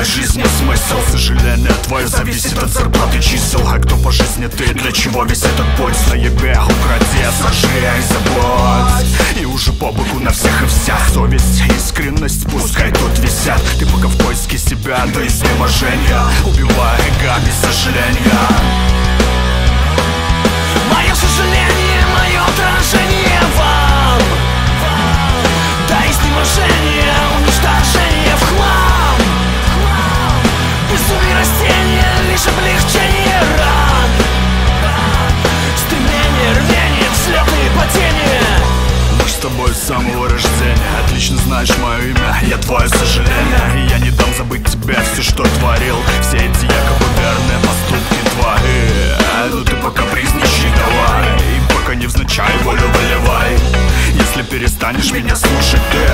твоей жизни смысл. Сожаление твое зависит от зарплаты чисел. А кто по жизни ты, для чего весь этот путь? На ебе укради, сожи и забудь. И уже по боку на всех и вся совесть, искренность пускай тут висят. Ты пока в поиске себя до изнеможения, убивая эго без сожаления. Мое сожаление, мое отражение вам. До изнеможения, уничтожение в хлам. Безумие растения, лишь облегчение ран. Стремление, рвение, взлеты и падения. Мы с тобой с самого рождения, отлично знаешь мое имя, я твое сожаление. И я не дам забыть тебе все, что творил. Все эти якобы верные поступки твои. Ну ты пока призничай давай, и пока невзначай волю выливай. Если перестанешь меня слушать, ты